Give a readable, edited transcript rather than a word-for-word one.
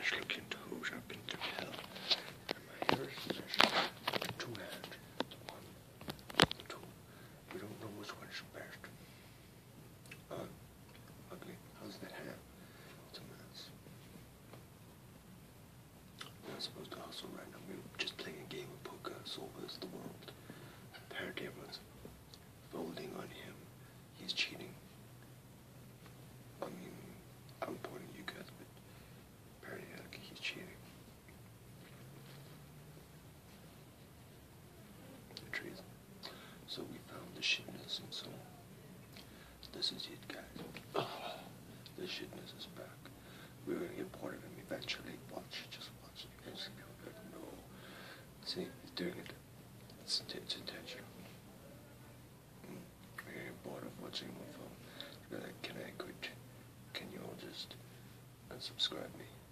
special akin to hose. I've been through hell. And my hair is measured 2 hands. 1, 2. You don't know which one is best. Ugly. How's that hair? It's a mess. We're not supposed to hustle right now. We're just playing a game of poker. Soul versus the world. Apparently everyone's folding on him. He's cheating. I mean, I'm pointing at you guys, but apparently he's cheating. Treason. So we found the shitness, and so this is it, guys. The shitness is back. We're gonna get bored of him eventually. Watch, just watch. You guys can be like, no. See, he's doing it. It's intentional. We're gonna get bored of watching him on phone. We're like, can I quit? Can you all just unsubscribe me?